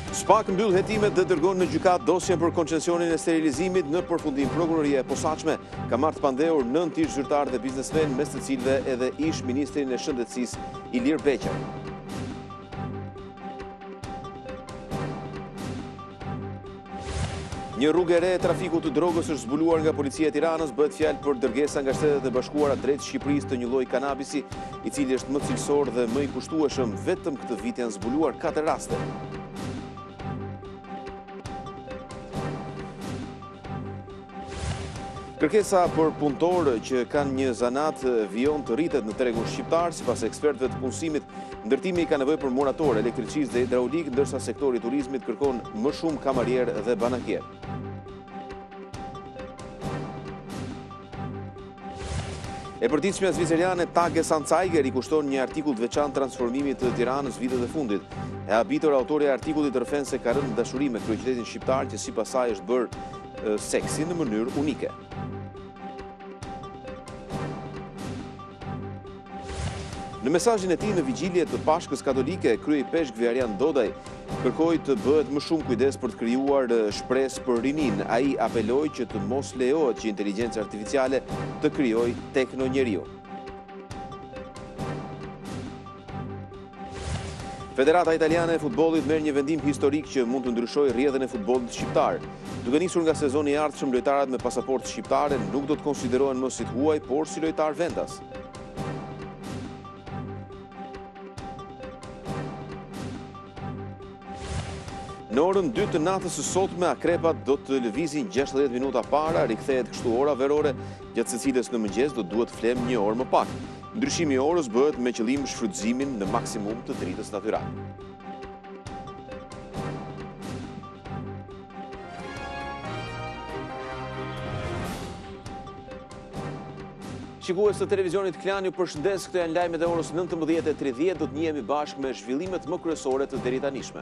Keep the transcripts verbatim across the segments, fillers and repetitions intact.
SPAK mbyll hetimet dhe dërgon në gjykat dosjen për koncesionin e sterilizimit. Në përfundim, prokuroria e posaçme ka marrë të pandehur nëntë ish zyrtarë dhe biznesmen, mes të cilëve edhe ish ministrin e shëndetësisë Ilir Beqaj. Një rrugë e re e trafikut të drogës është zbuluar nga policia e Tiranës. Bëhet fjalë për dërgesa nga Shtetet e Bashkuara drejt Shqipërisë të një lloji kanabisi, i cili është më cilësor dhe më i kushtueshëm. Vetëm këtë vit janë zbuluar katër raste. Kërkesa për punëtorë që kanë një zanat vijon të rritet në tregun shqiptar. Sipas ekspertëve të punësimit, ndërtimi ka nevojë për murator, elektricistë dhe hidraulik, ndërsa sektori i turizmit kërkon më shumë kamarier dhe banakier. E përditshmja zviceriane Tage Sancaiger i kushton një artikull të veçantë transformimit të Tiranës vitet e fundit. E habitur autori e artikullit rrëfen se ka rënë dashuri me kryeqytetin shqiptar, që sipas saj është bërë seksi në mënyrë unike. Në mesazhin e tij në vigjilje të Pashkës Katolike, kryei peshk Arjan Dodaj kërkoi të bëhet më shumë kujdes për të krijuar shpresë për rinin. Ai apeloi që të mos lejohet që inteligjenca artificiale të krijojë teknonjeriu. Federata Italiane e Futbollit merr një vendim historik që mund të ndryshojë rrjedhën e futbollit shqiptar. Duke nisur nga sezoni i ardhshëm, lojtarët me pasaportë shqiptare nuk do të konsiderohen më si të huaj, por si lojtar vendas. Në orën dy të natës së sotme, akrepat do të lëvizin gjashtëdhjetë minuta para, rikthehet kështu ora verore, gjatë së cilës në mëngjes do duhet flem një orë më pak. Ndryshimi i orës bëhet me qëllim shfrytëzimin në maksimum të dritës natyrale. Shikues të televizionit Klan, ju përshëndes. Këto janë lajmet e orës nëntëmbëdhjetë e tridhjetë. Do të njihemi bashkë me zhvillimet më kryesore të deri tanishme.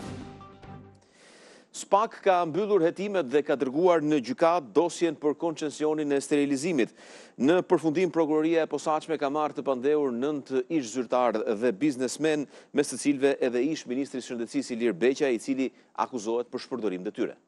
SPAK ka mbyllur hetimet dhe ka dërguar në gjykat dosjen për koncesionin e sterilizimit. Në përfundim, prokuroria e posaçme ka marrë të pandehur nëntë ish zyrtarë dhe biznesmen, mes të cilëve edhe ish ministri i shëndetësisë Ilir Beqaj, i cili akuzohet për shpërdorim detyre.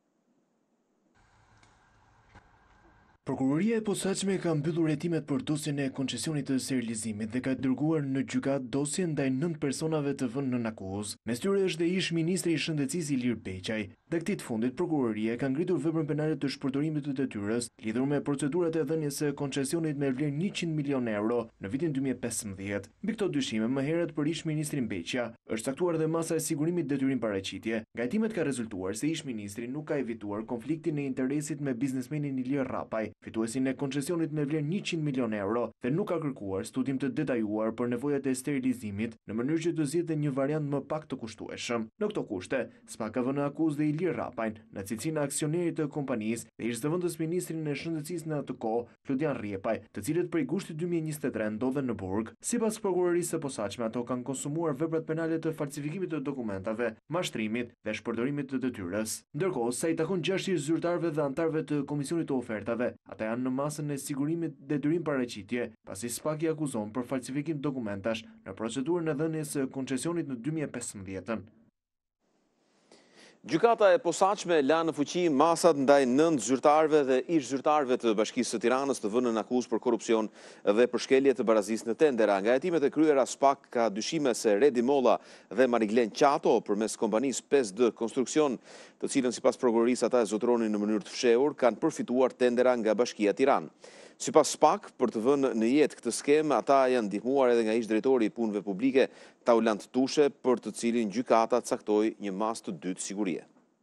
Prokuroria e posaçme ka mbyllur hetimet për dosjen e koncesionit të sterilizimit dhe ka dërguar në gjykat dosjen ndaj nëntë personave të vënë në akuzë. Mes tyre është dhe ish ministri i shëndetësisë Ilir Beqaj. Dhe këtij të fundit, prokuroria ka ngritur veprën penale të shpërdorimit të detyrës lidhur me procedurat e dhënies së koncesionit me vlerë njëqind milion euro në vitin dy mijë e pesëmbëdhjetë. Mbi këto dyshime, më herët për ish ministrin Beqaj është caktuar dhe masa e sigurimit detyrim paraqitje. Nga hetimet ka rezultuar se ish ministri nuk ka evituar konfliktin e interesit me biznesmenin Ilir Rapaj, fituesin e koncesionit me vlerë njëqind milion euro, dhe nuk ka kërkuar studim të detajuar për nevojat e sterilizimit në mënyrë që të zgjidhte një variant më pak të kushtueshëm. Në këto kushte, SPAK ka vënë akuzë dhe Ilir Rapajn, në cilësinë e aksionerit të kompanisë, dhe ish zëvendës ministrin e shëndetësisë në atë kohë, Flodian Rjepaj, të cilët prej gushtit dy mijë e njëzet e tre ndodhen në burg. Sipas prokurorisë së posaçme, ato kanë konsumuar veprat penale të falsifikimit të dokumentave, mashtrimit dhe shpërdorimit të detyrës. Ndërkohë, sa i takon gjashtë ish zyrtarëve dhe anëtarëve të komisionit të ofertave, ata janë në masën e sigurimit detyrim paraqitje, pasi SPAK i akuzon për falsifikim dokumentash në procedurën e dhënies së koncesionit në dy mijë e pesëmbëdhjetë. Gjykata e posaçme la në fuqi masat ndaj nëntë zyrtarëve dhe ish zyrtarëve të Bashkisë së Tiranës të vënë në akuzë për korrupsion dhe për shkelje të barazisë në tendera. Nga hetimet e kryera, SPAK ka dyshime se Redi Molla dhe Mariglen Qato, përmes kompanisë pesë D Konstruksion, të cilën sipas prokurorisë ata e zotronin në mënyrë të fshehur, kanë përfituar tendera nga Bashkia Tiranë. Sipas SPAK, për të vënë në jetë këtë skemë, ata janë ndihmuar edhe nga ish drejtori i punëve publike Taulant Tushe, për të cilin gjykata caktoi një masë të dytë sigurie.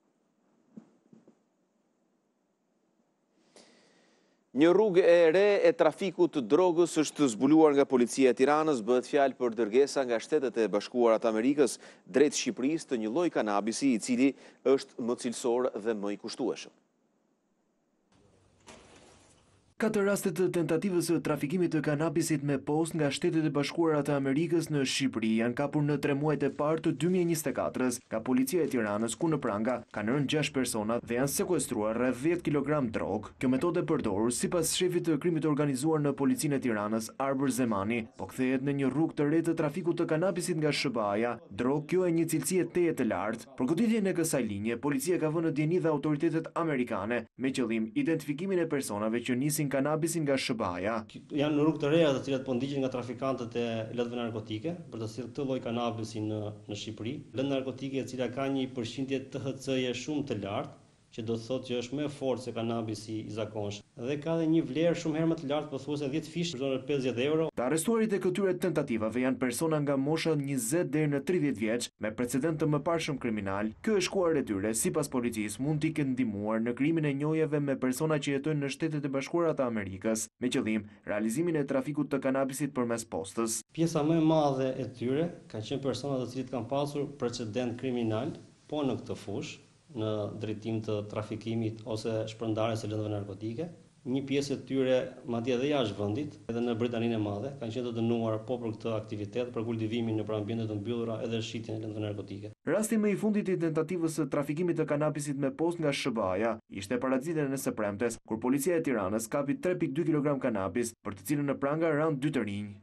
Një rrugë e re e trafikut të drogës është zbuluar nga policia e Tiranës. Bëhet fjalë për dërgesa nga Shtetet e Bashkuara të Amerikës drejt Shqipërisë të një lloj kanabisi, i cili është më cilësor dhe më i kushtueshëm. Katër rastet të tentativës së trafikimit të kanabisit me post nga Shtetet e Bashkuara të Amerikës në Shqipëri janë kapur në tre muajt e parë të dy mijë e njëzet e katër-s, ka policia e Tiranës, ku në pranga kanë rënë gjashtë persona dhe janë sekuestruar rreth dhjetë kilogram drog. Kjo metodë e përdorur sipas shefit të krimit organizuar në policinë e Tiranës, Arbër Zemani, po kthehet në një rrugë të re të trafikut të kanabisit nga S B A-ja. Drog kjo e një cilësie teje të lartë. Për goditjen e kësaj linje, policia ka vënë në dieni dhe autoritetet amerikane me qëllim identifikimin e personave që nisin kanabisin nga S B A-ja. Janë në rrugë të reja të cilat po ndiqen nga trafikantët e lëndëve narkotike për të sjellë këtë lloj kanabisi në në Shqipëri. Lëndë narkotike e cila ka një përqindje T H C-je shumë të lartë, që do të thotë që është më e fortë se kanabisi i zakonshëm dhe ka dhe një vlerë shumë herë më të lartë, pothuajse dhjetë fish për pesëdhjetë euro. Të arrestuarit e këtyre tentativave janë persona nga mosha njëzet deri në tridhjetë vjeç me precedent të mëparshëm kriminal. Ky është shkuar e tyre, sipas policisë, mund t'i kenë ndihmuar në krimin e njojeve me persona që jetojnë në Shtetet e Bashkuara të Amerikës, me qëllim realizimin e trafikut të kanabisit përmes postës. Pjesa më e madhe e tyre kanë qenë persona të cilët kanë pasur precedent kriminal, po në këtë fushë, në drejtim të trafikimit ose shpërndarjes së lëndëve narkotike. Një pjesë e tyre madje edhe jashtë vendit, edhe në Britaninë e Madhe, kanë qenë të dënuar po për këtë aktivitet, për kultivimin në ambiente të mbyllura edhe shitjen e lëndëve narkotike. Rasti më i fundit i tentativës së trafikimit të kanabisit me post nga S B A-ja ishte paraqitur në së premtes, kur policia e Tiranës kapi tre pikë dy kilogram kanabis, për të cilën në pranga ranë dy të rinj.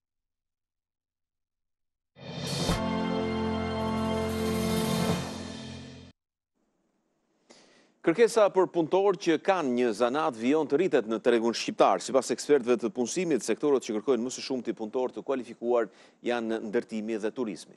Kërkesa për punëtorë që kanë një zanat vijon të rritet në tregun shqiptar. Sipas ekspertëve të punësimit, sektorët që kërkojnë më së shumti punëtorë të kualifikuar janë ndërtimi dhe turizmi.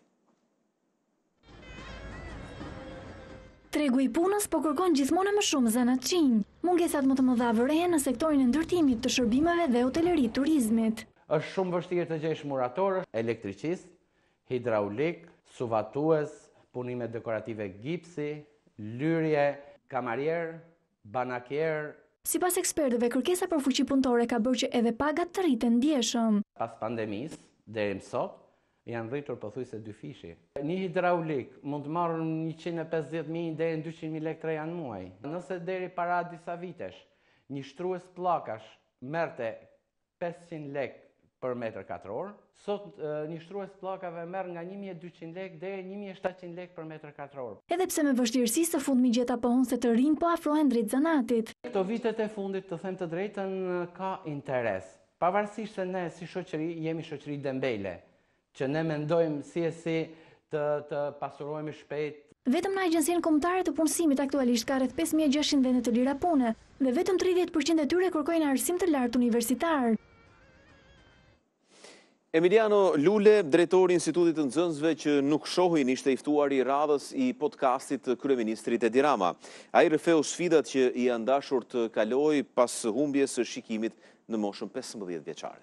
Tregu i punës po kërkon gjithmonë më shumë zanatçinj. Mungesat më të mëdha vërehen në sektorin e ndërtimit, të shërbimeve dhe hotelërit turizmit. Është shumë vështirë të gjesh muratorë, elektricist, hidraulik, suvatues, punime dekorative gipsi, lyrje, kamarier, banakier. Sipas ekspertëve, kërkesa për fuqi punëtore ka bërë që edhe pagat të rriten ndjeshëm. Pas pandemisë, deri më sot, janë rritur pothuajse dy fishi. Një hidraulik mund të marrë njëqind e pesëdhjetë mijë deri në dyqind mijë lekë tre janë muaj. Nëse deri para disa vitesh, një shtrues pllakash merrte pesëqind lekë për metër katror, sot një shtrues pllakave merr nga një mijë e dyqind lekë deri një mijë e shtatëqind lekë për metër katror. Edhe pse me vështirësi së fundmi gjeta pohonse të rinj po afrohen drejt zanatit. Këto vitet e fundit, të them të drejtën, ka interes. Pavarësisht se ne si shoqëri jemi shoqëri dembele, që ne mendojmë si e si të, të pasurohemi shpejt. Vetëm në Agjencinë Kombëtare të Punësimit aktualisht ka rreth pesë mijë e gjashtëqind vende të lira pune dhe vetëm tridhjetë përqind e tyre kërkojnë arsim të lartë universitar. Emiliano Lule, drejtori i Institutit të Nxënësve që nuk shohin, ishte i ftuar i radhës i podcastit të kryeministrit Edi Rama. Ai rrëfeu sfidat që i janë dashur të kalojë pas humbjes së shikimit në moshën pesëmbëdhjetë vjeçare.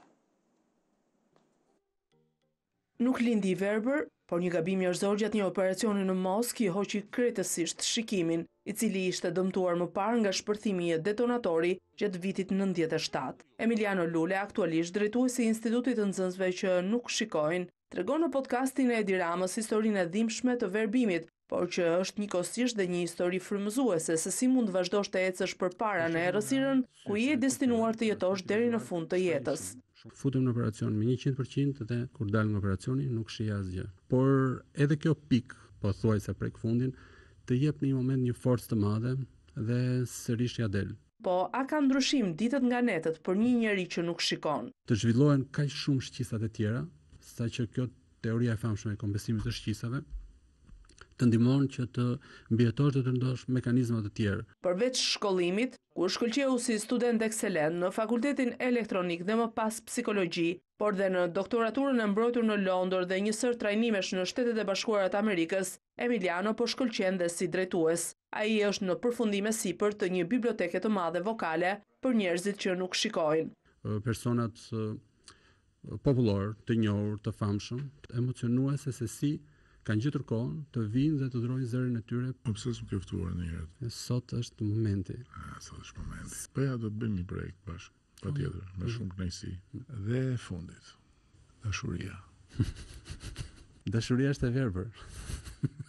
Nuk lindi i verbër, por një gabim njerëzor gjatë një operacioni në Moskë i hoqi krejtësisht shikimin, i cili ishte dëmtuar më parë nga shpërthimi i detonatori gjatë vitit nëntëdhjetë e shtatë. Emiliano Lule, aktualisht drejtuesi i Institutit të Nxënësve që nuk shikojnë, tregon në podcastin e Edi Ramës historinë e dhimbshme të verbimit, por që është njëkohësisht dhe një histori frymëzuese se si mund vazhdosh të ecësh përpara në errësirën ku je destinuar të jetosh deri në fund të jetës. Futem në operacion me njëqind përqind dhe kur dal nga operacioni nuk shih asgjë. Por edhe kjo pik, po thuajse prek fundin, të jep në një moment një forcë të madhe dhe sërish ja del. Po, a ka ndryshim ditët nga netët për një njeri që nuk shikon? Të zhvillohen kaq shumë shqisat e tjera, saqë kjo teoria e famshme e kompensimit të shqisave të ndihmon që të mbijetosh dhe të ndosh mekanizma të tjerë. Përveç shkollimit, ku shkëlqeu si student ekselent në Fakultetin Elektronik dhe më pas psikologji, por dhe në doktoraturën e mbrojtur në Londër dhe një sër trajnimesh në Shtetet e Bashkuara të Amerikës, Emiliano po shkëlqen dhe si drejtues. Ai është në përfundim e sipër të një biblioteke të madhe vokale për njerëzit që nuk shikojnë. Personat popullor, të njohur, të famshëm, emocionuese se si kanë gjetur kohën të vinë dhe të dhurojnë zërin e tyre. Po pse s'u ke ftuar ndonjëherë? Sot është momenti. Ah, sot është momenti. Po ja do të bëjmë një projekt bashkë, patjetër, me shumë kënaqësi. Dhe e fundit, dashuria. Dashuria është e verbër.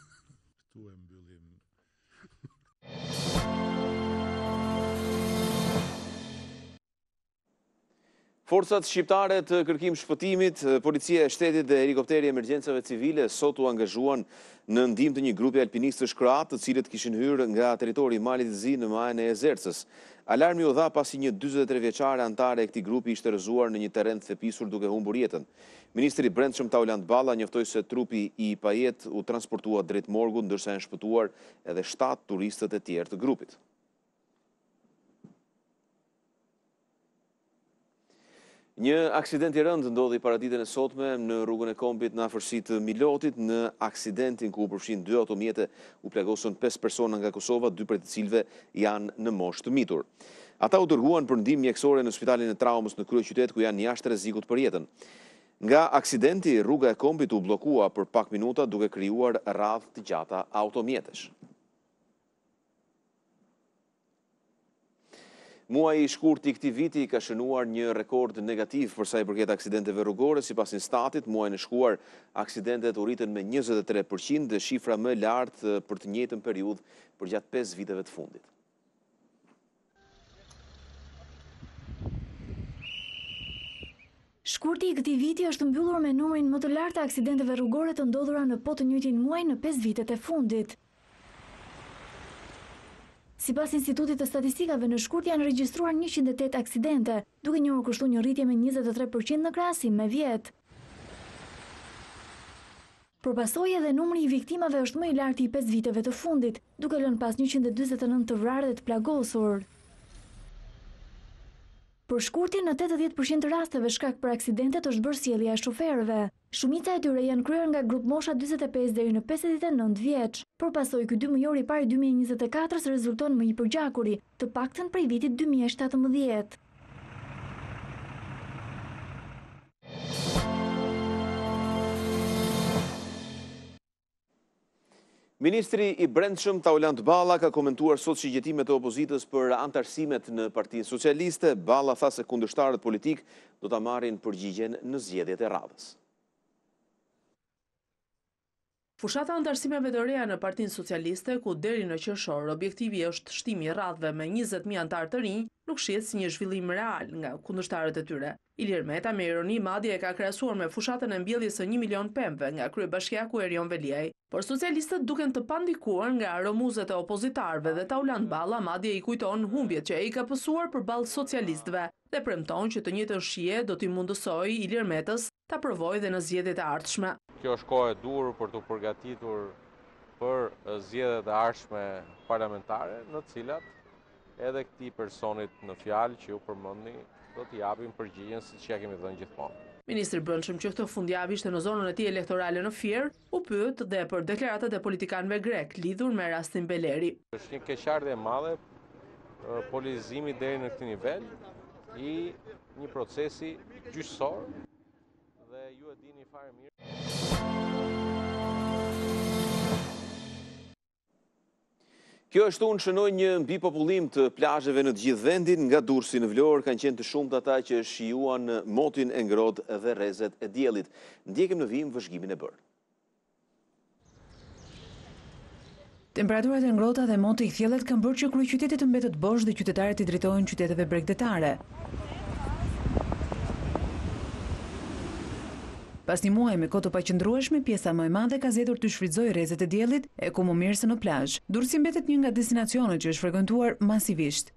Forcat shqiptare të kërkim shpëtimit, policia e shtetit dhe helikopteri emergjencave civile sot u angazhuan në ndihmë të një grupi alpinistësh kroat, të cilët kishin hyrë nga territori i Malit të Zi në majën e Ezercës. Alarmi u dha pasi një dyzet e tre vjeçare antare e këtij grupi ishte rrëzuar në një terren të thepisur duke humbur jetën. Ministri i Brendshëm Taulant Balla njoftoi se trupi i pajet u transportua drejt morgut, ndërsa janë shpëtuar edhe shtatë turistët e tjerë të grupit. Një aksident i rëndë ndodhi paraditën e sotme në rrugën e Kombit në afërsitë të Milotit. Në aksidentin ku u përfshin dy automjete u plagosën pesë persona nga Kosova, dy prej të cilëve janë në moshë të mitur. Ata u dërguan për ndihmë mjekësore në spitalin e traumës në kryeqytet, ku janë jashtë rrezikut për jetën. Nga aksidenti, rruga e Kombit u bllokua për pak minuta duke krijuar radhë të gjata automjetesh. Muaji i shkurtë i këtij viti ka shënuar një rekord negativ për sa i përket aksidenteve rrugore. Sipas Instatit, muajin e shkuar aksidentet u rritën me njëzet e tre përqind, dhe shifra më e lartë për të njëjtën periudhë përgjatë pesë viteve të fundit. Shkurti i këtij viti është mbyllur me numrin më të lartë të aksidenteve rrugore të ndodhura në po të njëjtin muaj në pesë vitet e fundit. Sipas Institutit të Statistikave, në shkurt janë regjistruar njëqind e tetë aksidente, duke njëherë kushtuar një rritje me njëzet e tre përqind në krahasim me vjet. Përpasoj edhe numri i viktimave është më i lartë i pesë viteve të fundit, duke lënë pas njëqind e dyzet e nëntë të vrarë dhe të plagosur. Për shkurtin, në tetëdhjetë përqind të rasteve shkak për aksidentet është bërë sjellja e shoferëve. Shumica e tyre janë kryer nga grup mosha dyzet e pesë deri në pesëdhjetë e nëntë vjeç. Përpasoj, ky dy mujor i parë i dy mijë e njëzet e katërt rezulton më i përgjakuri, të paktën prej vitit dy mijë e shtatëmbëdhjetë. Ministri i Brendshëm Taulant Balla ka komentuar sot shigjetimet e opozitës për antarësimet në Partinë Socialiste. Balla tha se kundërshtarët politik do ta marrin përgjigjen në zgjedhjet e radhës. Fushata antarësimeve të reja në Partinë Socialiste, ku deri në qershor objektivi është shtimi i radhëve me njëzet mijë antar të rinj, nuk shihet si një zhvillim real nga kundërshtarët e tyre. Ilir Meta me ironi madje e ka krahasuar me fushatën e mbjelljes së një milion pemëve nga kryebashkiaku Erion Veliaj, por socialistët duken të pandikuar nga romuzet e opozitarëve dhe Taulant Balla madje i kujton humbjet që ai ka pësuar përballë socialistëve dhe premton që të njëjtën shije do t'i mundësojë Ilir Metës ta provojë dhe në zgjedhjet e ardhshme. Kjo është kohë e dur për të përgatitur për zgjedhjet e ardhshme parlamentare, në të cilat edhe këtij personit në fjalë që ju përmendni do t'i japim përgjigjen siç ja kemi dhënë gjithmonë. Ministri i Brendshëm, që këtë fundjavë ishte në zonën e tij elektorale në Fier, u pyet dhe për deklaratat e politikanëve grek lidhur me rastin Beleri. Është një keqardhje e madhe politizimi deri në këtë nivel i një procesi gjyqësor dhe ju e dini fare mirë. Kjo ashtu në shënoj një mbipopullim të plazheve në të gjithë vendin. Nga Durrësi në Vlorë kanë qenë të shumtë ata që shijuan motin e ngrohtë dhe rrezet e diellit. Ndjekim në vijim vëzhgimin e bërë. Temperaturat e ngrohta dhe moti i thjellet kanë bërë që kryeqyteti të mbetet bosh dhe qytetarët i drejtohen qyteteve bregdetare. Pas një muaj me kohë të paqëndrueshme, pjesa më e madhe ka zgjedhur të shfrytëzojë rrezet e diellit e ku më mirë se në plazh. Durrësi mbetet një nga destinacionet që është frekuentuar masivisht.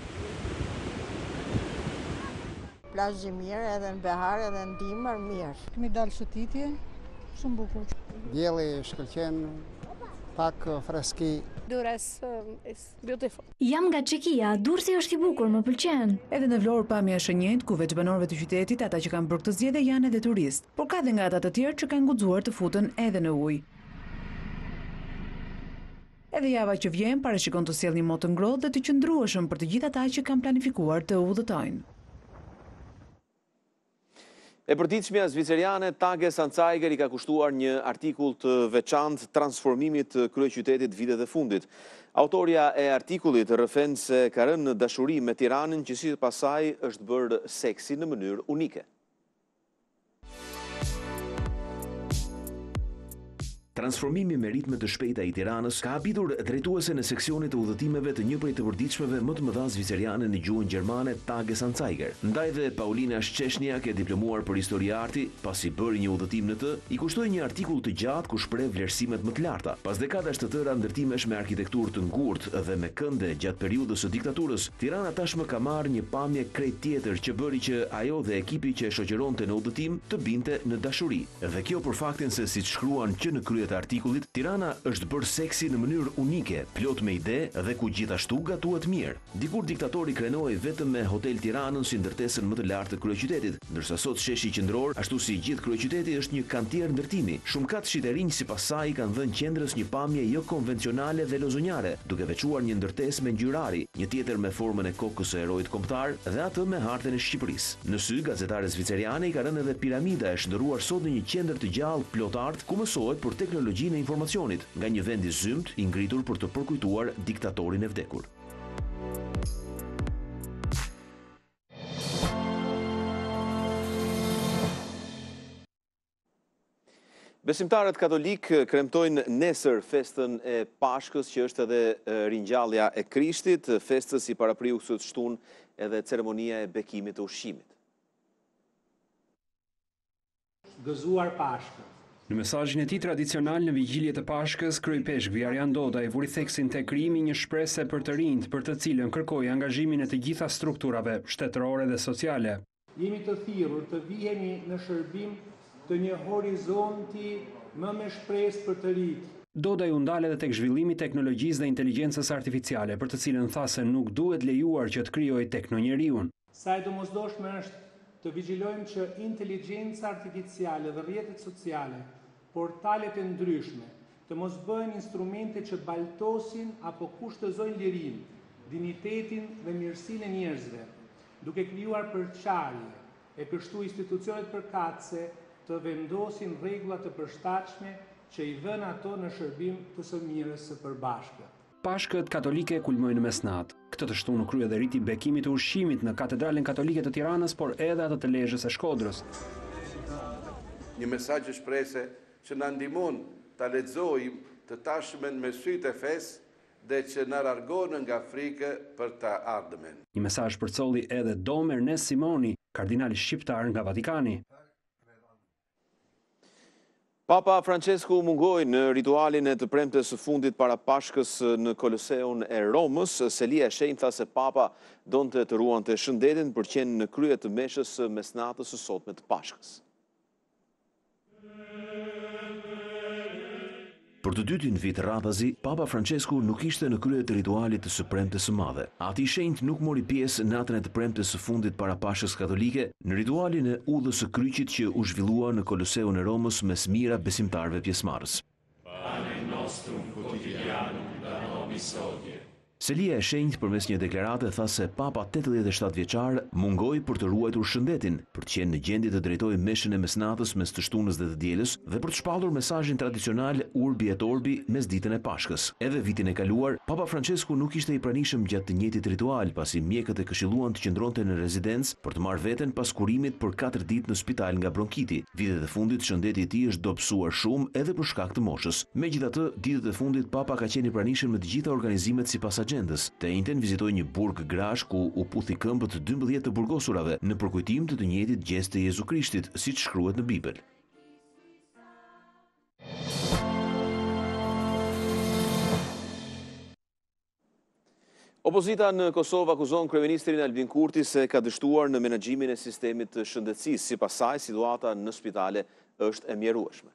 Plazhi mirë, edhe në behar, edhe në dimër mirë. Kemi dalë shëtitje, shumë bukur. Dielli shkëlqen, pak freski. Durrës is beautiful. Jam nga Çekia, Durrësi është i bukur, më pëlqen. Edhe në Vlorë pamja është e njëjtë, ku veç banorëve të qytetit, ata që kanë bërë këtë zgjedhje janë edhe turistë, por ka dhe nga ata të tjerë që kanë guxuar të futen edhe në ujë. Edhe java që vjen parashikon të sjellë një motë ngrohtë dhe të qëndrueshëm për të gjithë ata që kanë planifikuar të udhëtojnë. E përditshmja zviceriane Tage Sanzaiger i ka kushtuar një artikull të veçantë transformimit të kryeqytetit vitet e fundit. Autoria e artikullit rrëfen se ka rënë në dashuri me Tiranën, që sipas saj është bërë seksi në mënyrë unike. Transformimi me ritme të shpejta i Tiranës ka habitur drejtuese në seksionit të udhëtimeve të një prej të përditshmeve më të mëdha zvicerjane në gjuhën gjermane, Tages Anzeiger. Ndaj dhe Paulina Szczesniak, e diplomuar për histori arti, pasi bëri një udhëtim në të, i kushtoi një artikull të gjatë ku shpreh vlerësimet më të larta. Pas dekadash të tëra ndërtimesh me arkitekturë të ngurtë dhe me kënde gjatë periudhës së diktaturës, Tirana tashmë ka marrë një pamje krejt tjetër që bëri që ajo dhe ekipi që e shoqëronte në udhëtim të binte në dashuri. Dhe kjo për faktin se siç shkruan që në krye të artikullit, Tirana është bërë seksi në mënyrë unike, plot me ide dhe ku gjithashtu gatuhet mirë. Dikur diktatori krenoi vetëm me Hotel Tiranën si ndërtesën më të lartë të kryeqytetit, ndërsa sot sheshi qendror, ashtu si gjithë kryeqyteti, është një kantier ndërtimi. Shumë katë shiterinj sipas saj kanë dhënë qendrës një pamje jo konvencionale dhe lozonjare, duke veçuar një ndërtesë me ngjyrari, një tjetër me formën e kokës së heroit kombëtar dhe atë me hartën e Shqipërisë. Në sy gazetare zvicerjane i ka rënë edhe piramida e shndërruar sot në një qendër të gjallë plot art ku mësohet për teknologjinë e informacionit, nga një vend i zymt i ngritur për të përkujtuar diktatorin e vdekur. Besimtarët katolik kremtojnë nesër festën e Pashkës, që është edhe ringjallja e Krishtit, festës i parapriu sot shtunë edhe ceremonia e bekimit të ushqimit. Gëzuar Pashkë. Në mesazhin e tij tradicional në vigjiljet e Pashkës, kryepeshk Vjarian Doda e vuri theksin tek krijimi një shpresë për të rinjt, për të cilën kërkoi angazhimin e të gjitha strukturave shtetërore dhe sociale. Jemi të thirrur të vihemi në shërbim të një horizonti më me shpresë për të rinjt. Doda ju ndal edhe tek zhvillimi i teknologjisë dhe inteligjencës artificiale, për të cilën tha se nuk duhet lejuar që të krijojë teknonjeriu. Sa e domosdoshme është të vigjilojmë që inteligjenca artificiale dhe rrjetet sociale, portalet e ndryshme, të mos bëhen instrumente që baltosin apo kushtëzojnë lirinë, dinjitetin dhe mirësinë e njerëzve, duke krijuar përçarje e kështu institucionet përkatëse të vendosin rregulla të përshtatshme që i vënë ato në shërbim të së mirës së përbashkët. Pashkët katolike kulmojnë në mesnatë. Këtë të shtunë krye dhe riti bekimit të ushqimit në Katedralen Katolike të Tiranës, por edhe atë të Lezhës së Shkodrës. Një mesazh shpresë që na ndihmon ta lexojmë të tashmen me sytë e fesë dhe që na largon nga frika për të ardhmen. Një mesazh përcolli edhe Dom Ernest Simoni, kardinali shqiptar nga Vatikani. Papa Francesku mungoi në ritualin e të premtes së fundit para Pashkës në Koloseun e Romës. Selia e Shenjtë tha se Papa donte të ruante shëndetin për qenë në krye të meshës së mesnatës së sotme të Pashkës. Për të dytin vit radhazi, Papa Francesku nuk ishte në krye të ritualit të së premtes së madhe. Ati i shenjtë nuk mori pjesë natën e të premtes së fundit para Pashkës katolike në ritualin e udhës së kryqit që u zhvillua në Koloseun e Romës mes mijëra besimtarëve pjesëmarrës. Pane nostrum quotidianum da nobis hodie. Selia e Shenjtë përmes një deklarate tha se Papa tetëdhjetë e shtatë vjeçar mungoi për të ruajtur shëndetin, për të qenë në gjendje të drejtojë meshën e mesnatës mes të shtunës dhe të dielës dhe për të shpallur mesazhin tradicional Urbi et Orbi mes ditën e Pashkës. Edhe vitin e kaluar, Papa Francesku nuk ishte i pranishëm gjatë të njëjtit ritual, pasi mjekët e këshilluan të qëndronte në rezidencë për të marrë veten pas kurimit për katër ditë në spital nga bronkiti. Vitet e fundit shëndeti i tij është dobësuar shumë edhe për shkak të moshës. Megjithatë, ditët e fundit Papa ka qenë i pranishëm në të gjitha organizimet sipas agjendës. Të njëjtën vizitoi një burg grash ku u puthi këmbët dymbëdhjetë të burgosurave në përkujtim të të njëjtit gjest të Jezu Krishtit, siç shkruhet në Bibël. Opozita në Kosovë akuzon kryeministrin Albin Kurti se ka dështuar në menaxhimin e sistemit të shëndetësisë. Sipas saj, situata në spitale është e mjerueshme.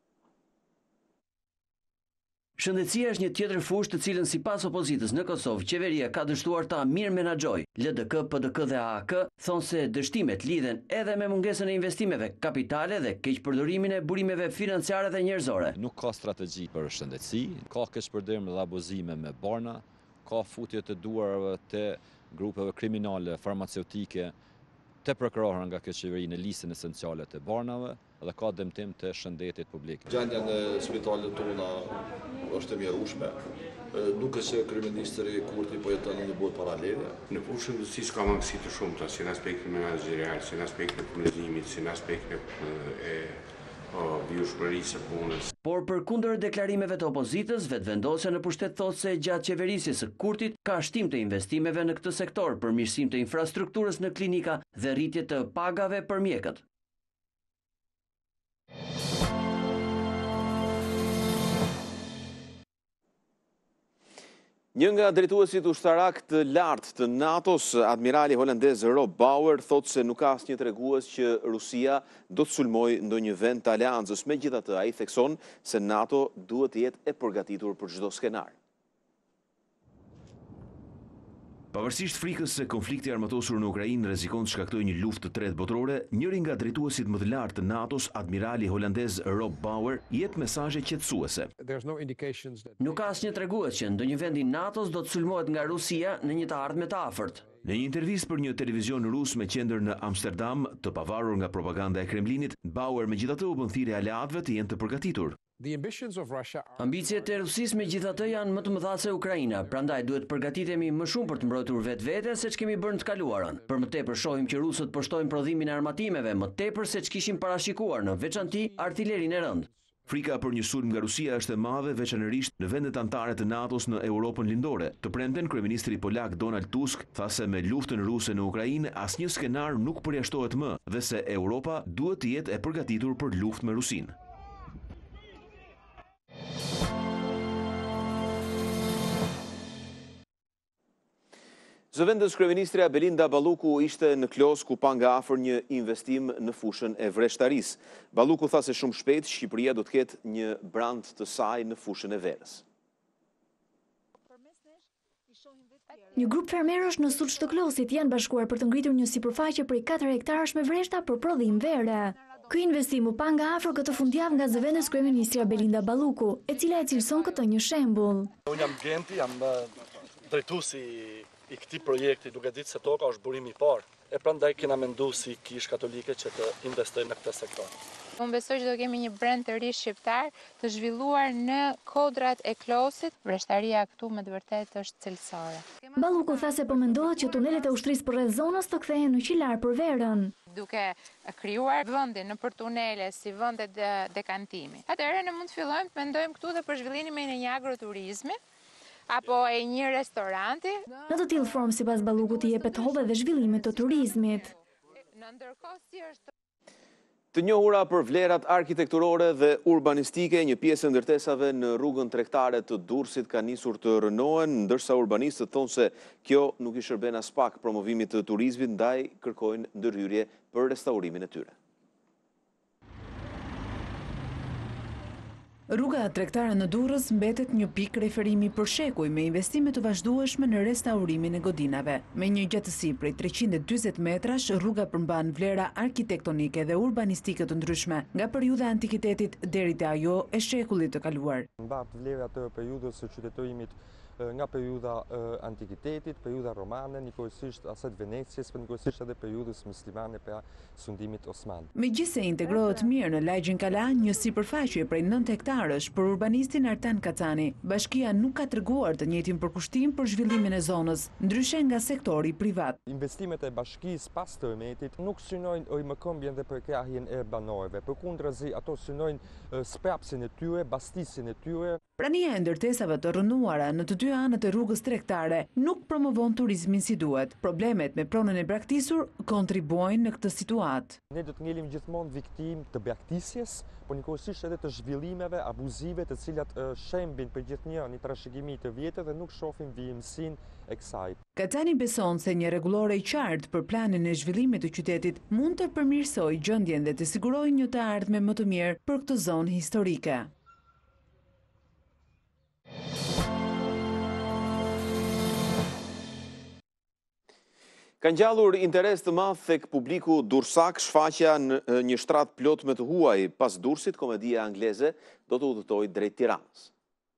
Shëndetësia është një tjetër fushë të cilën sipas opozitës në Kosovë, qeveria ka dështuar ta mirë menaxhojë. L D K, P D K dhe A A K thonë se dështimet lidhen edhe me mungesën e investimeve kapitale dhe keqpërdorimin e burimeve financiare dhe njerëzore. Nuk ka strategji për shëndetësi, ka keqpërdorim dhe abuzime me barna, ka futje të duarve të grupeve kriminale farmaceutike të prokurohura nga kjo qeveri në listën esenciale të barnave dhe ka dëmtim të shëndetit publik. Gjendja në spitalet tona është e mjerueshme. Nuk është se kryeministri Kurti po jeton në një botë paralele. Në fushën e shëndetësisë ka mangësi të shumta, si në aspektin menaxherial, si në aspektin e furnizimit, si në aspektin e vjushmërisë së punës. Por përkundër deklarimeve të opozitës, vetvendosja në pushtet thotë se gjatë qeverisjes së Kurtit ka shtim të investimeve në këtë sektor, përmirësim të infrastrukturës në klinika dhe rritje të pagave për mjekët. Një nga drejtuesit ushtarak të lartë të NATO-s, admirali holandez Rob Bauer, thotë se nuk ka asnjë tregues që Rusia do të sulmojë ndonjë vend të aleancës. Megjithatë, ai thekson se NATO duhet të jetë e përgatitur për çdo skenar. Pavarësisht frikës se konflikti armatosur në Ukrainë rrezikon të shkaktojë një luftë të tretë botërore, njëri nga drejtuesit më të lartë të NATO-s, admirali holandez Rob Bauer, jep mesazhe qetësuese. Nuk ka asnjë tregues që ndonjë vend i NATO-s do të sulmohet nga Rusia në një të ardhme të afërt. Në një intervistë për një televizion rus me qendër në Amsterdam, të pavarur nga propaganda e Kremlinit, Bauer megjithatë u bën thirrje aleatëve të jenë të përgatitur. Ambicjet e Rusisë megjithatë janë më të mëdha se Ukraina, prandaj duhet përgatitemi më shumë për të mbrojtur vetveten se ç'kemi bërë në të kaluarën. Për më tepër shohim që rusët përshtojnë prodhimin e armatimeve më tepër se ç'kishim parashikuar, në veçanti artilerinë e rëndë. Frika për një sulm nga Rusia është e madhe veçanërisht në vendet anëtare të NATO-s në Europën lindore. Të premten kryeministri polak Donald Tusk tha se me luftën ruse në Ukrainë asnjë skenar nuk përjashtohet më dhe se Europa duhet të jetë e përgatitur për luftë me Rusinë. Zëvendës kryeministrja Belinda Balluku ishte në Klos ku pa nga afër një investim në fushën e vreshtarisë. Balluku tha se shumë shpejt Shqipëria do të ketë një brand të saj në fushën e verës. Një grup fermerësh në Suç të Klosit janë bashkuar për të ngritur një sipërfaqe prej katër hektarësh me vreshta për prodhim vere. Ky investim u pa nga afër këtë fundjavë nga zëvendës kryeministrja Belinda Balluku, e cila e cilëson këtë një shembull. Unë jam Genti, jam drejtuesi i këtij projekti, duke ditë se toka është burimi i parë. E prandaj kena menduar si Kish Katolike që të investojnë në këtë sektor. Unë besoj që do kemi një brand të ri shqiptar të zhvilluar në kodrat e Klosit. Vreshtaria këtu me të vërtetë është cilësore. Balluku tha se po mendohet që tunelet e ushtrisë përreth zonës të kthehen në qilar për verën. Duke krijuar vende në për tunele si vende dekantimi. Atëherë ne mund të fillojmë të mendojmë këtu dhe për zhvillimin e një agroturizmi apo e një restoranti. Në të tillë formë, sipas Ballukut, i jepet holle dhe zhvillimit të turizmit. Në ndërkohë si është Të njohura për vlerat arkitekturore dhe urbanistike, një pjesë e ndërtesave në rrugën tregtare të Durrësit ka nisur të rënohen, ndërsa urbanistët thonë se kjo nuk i shërben as pak promovimit të turizmit, ndaj kërkojnë ndërhyrje për restaurimin e tyre. Rruga tregtare në Durrës mbetet një pikë referimi për shekuj me investime të vazhdueshme në restaurimin e godinave. Me një gjatësi prej treqind e dyzet metrash, rruga përmban vlera arkitektonike dhe urbanistike të ndryshme, nga periudha e antikitetit deri te ajo e shekullit të kaluar. Mbat vlera të periudhës së qytetërimit nga periudha e antikitetit, periudha romane, njëkohësisht aset Venecias, por njëkohësisht edhe periudhës muslimane pra sundimit osman. Megjithse integrohet mirë në lagjin Kala, një sipërfaqe prej nëntë hektarësh për urbanistin Artan Kacani, bashkia nuk ka treguar të njëjtin përkushtim për zhvillimin e zonës, ndryshe nga sektori privat. Investimet e bashkisë pas tërmetit nuk synojnë ojmëkombjen dhe përkrahjen e banorëve, përkundrazi ato synojnë sprapsin e tyre, bastisin e tyre. Prania e ndërtesave të rënuara në të dy anët e rrugës tregtare nuk promovon turizmin si duhet. Problemet me pronën e braktisur kontribuojnë në këtë situatë. Ne do të ngelim gjithmonë viktim të braktisjes, por njëkohësisht edhe të zhvillimeve abuzive të cilat shembin për gjithnjë një trashëgimi të vjetër dhe nuk shohim vijimsinë e kësaj. Kacani beson se një rregullore i qartë për planin e zhvillimit të qytetit mund të përmirësojë gjendjen dhe të sigurojë një të ardhme më të mirë për këtë zonë historike. Ka ngjallur interes të madh tek publiku durrsak shfaqja në një shtrat plot me të huaj. Pas Durrësit, komedia angleze do të udhëtojë drejt Tiranës.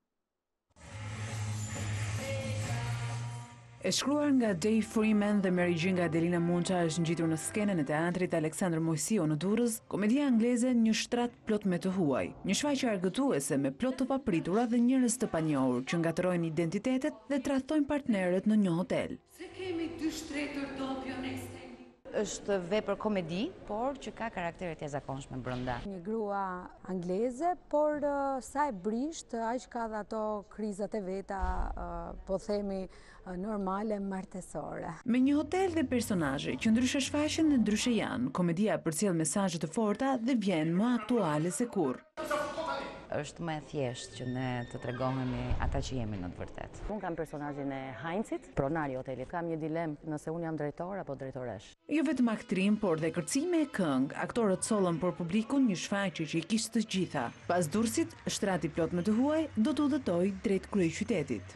E shkruar nga Dave Freeman dhe Mary Jean nga Adelina Munça është ngjitur në skenën e teatrit Aleksandr Mojsiu në Durrës, komedia angleze Një shtrat plot me të huaj. Një shfaqje argëtuese me plot të papritura dhe njerëz të panjohur që ngatërojnë identitetet dhe tradhtojnë partnerët në një hotel. Se kemi dy shtretër dopjo në ekstrem. është vepër komedi, por që ka karaktere të jashtëzakonshme brenda. Një grua angleze, por uh, sa e brisht, aq ka dhe ato krizat e veta, uh, po themi, uh, normale, martesore. Me një hotel dhe personazhe që ndryshe shfaqen dhe ndryshe janë, komedia përcjell mesazhe të forta dhe vjen më aktuale se kurrë. Është më e thjeshtë që ne të tregohemi ata që jemi në të vërtetë. Unë kam personazhin e Heinzit, pronari i hotelit. Kam një dilemë nëse unë jam drejtor apo drejtoresh. Jo vetëm aktrim, por dhe kërcime e këngë, aktorët sollën për publikun një shfaqje që i kishte të gjitha. Pas Durrësit, shtrati plot me të huaj do të udhëtojë drejt kryeqytetit.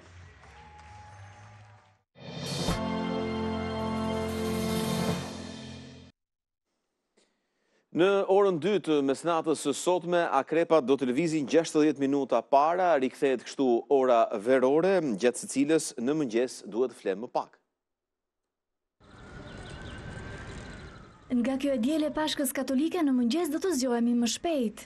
Në orën dy të mesnatës së sotme, akrepat do të lëvizin gjashtëdhjetë minuta para, rikthehet kështu ora verore, gjatë së cilës në mëngjes duhet të flemë më pak. Nga kjo e diele Pashkës Katolike, në mëngjes do të zgjohemi më shpejt.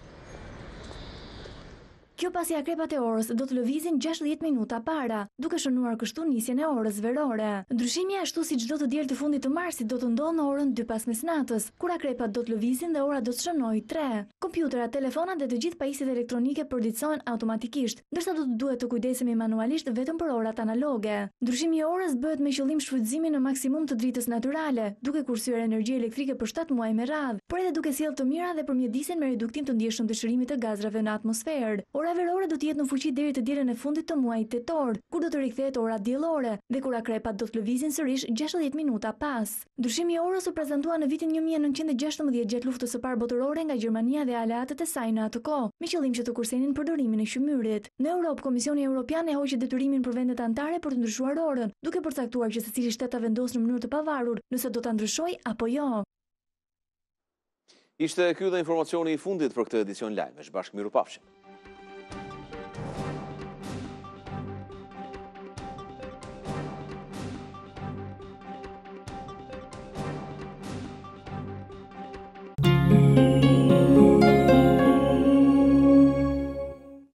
Kjo pasi akrepat e orës do të lëvizin gjashtëdhjetë minuta para, duke shënuar kështu nisjen e orës verore. Ndryshimi ashtu si çdo të diel të fundit të marsit do të ndodhë në orën dy pas mesnatës, kur akrepat do të lëvizin dhe ora do të shënojë tre. Kompjuterat, telefonat dhe të gjithë pajisjet elektronike përditësohen automatikisht, ndërsa do të duhet të kujdesemi manualisht vetëm për orat analoge. Ndryshimi i orës bëhet me qëllim shfrytëzimin në maksimum të dritës natyrale, duke kursyer energji elektrike për shtatë muaj me radhë, por edhe duke sjellë të mira dhe përmjedisen me reduktim të ndjeshëm të shërimit të gazrave në atmosferë. Ora verore do të jetë në fuqi deri të dielën e fundit të muajit tetor, kur do të rikthehet ora diellore dhe kur akrepat do të lëvizin sërish gjashtëdhjetë minuta pas. Ndryshimi i orës u prezantua në vitin një mijë e nëntëqind e gjashtëmbëdhjetë gjatë luftës së parë botërore nga Gjermania dhe aleatët e saj në atë kohë, me qëllim që të kursenin përdorimin e shymyrit. Në Europë, Komisioni Evropian e hoqi detyrimin për vendet anëtare për të ndryshuar orën, duke përcaktuar që secili shtet ta vendosë në mënyrë të pavarur nëse do ta ndryshojë apo jo. Ishte ky dhe informacioni i fundit për këtë edicion lajmesh. Bashkë mirupafshim.